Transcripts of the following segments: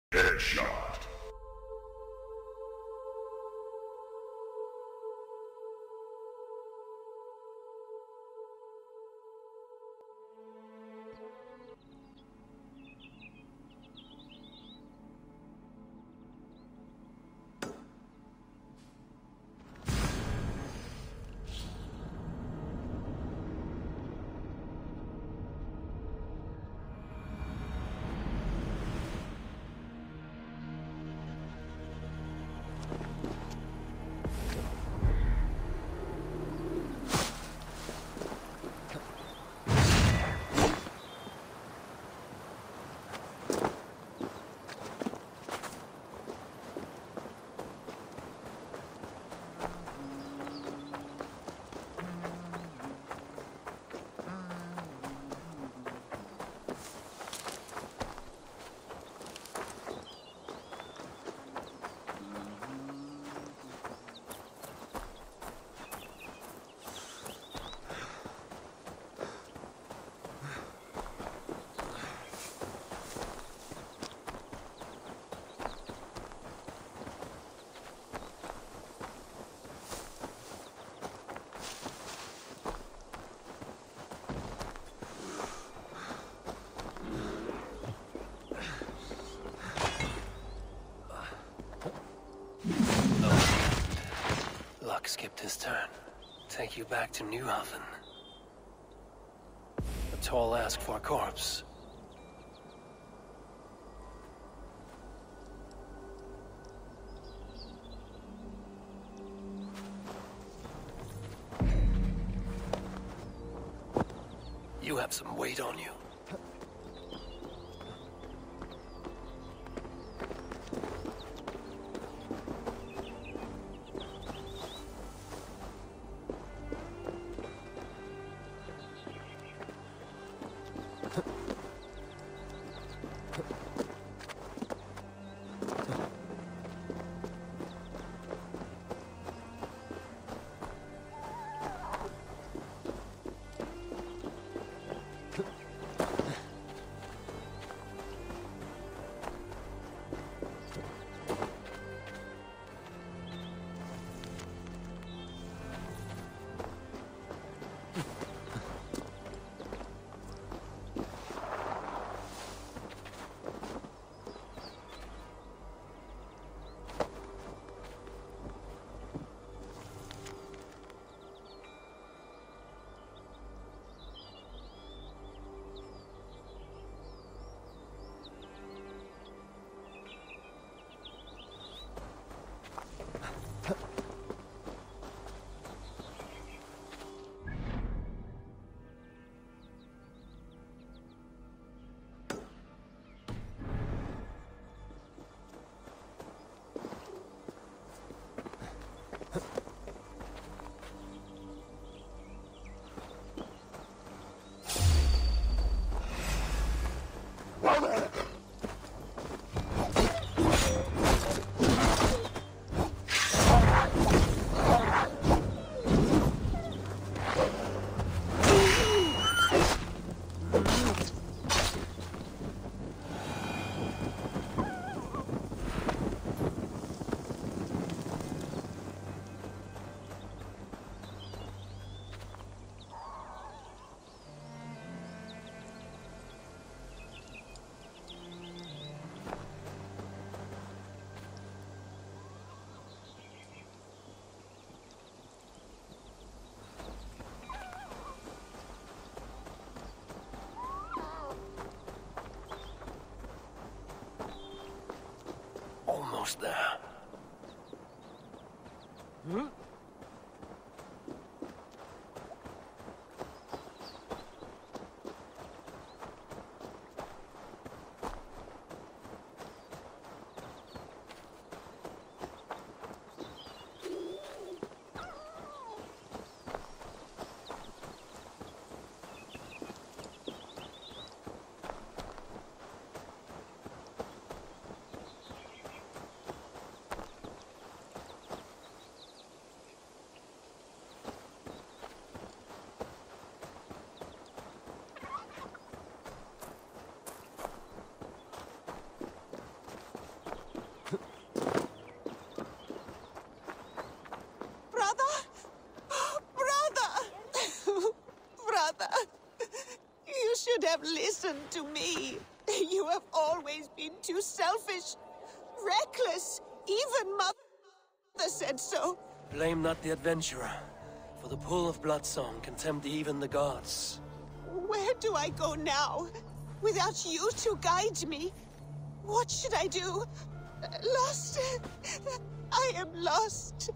Headshot. Luck skipped his turn. Take you back to Newhaven. A tall ask for a corpse. You have some weight on you. Almost there. Huh? have listened to me. You have always been too selfish, reckless. Even Mother said so. Blame not the adventurer, for the pull of Bloodsong can tempt even the gods. Where do I go now? Without you to guide me? What should I do? Lost. I am lost.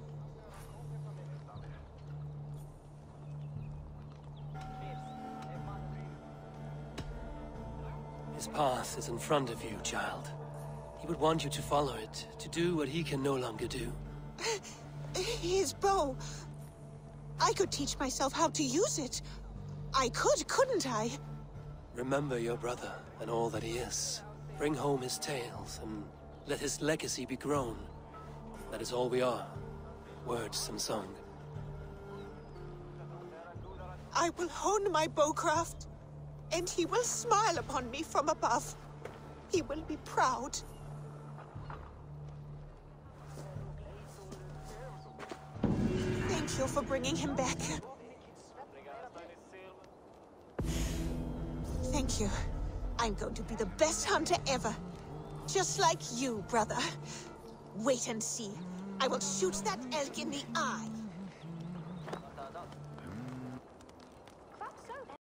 His path is in front of you, child. He would want you to follow it, to do what he can no longer do. His bow. I could teach myself how to use it. I could, couldn't I? Remember your brother and all that he is. Bring home his tales and let his legacy be grown. That is all we are. Words and song. I will hone my bowcraft, and he will smile upon me from above. He will be proud. Thank you for bringing him back. Thank you. I'm going to be the best hunter ever. Just like you, brother. Wait and see. I will shoot that elk in the eye.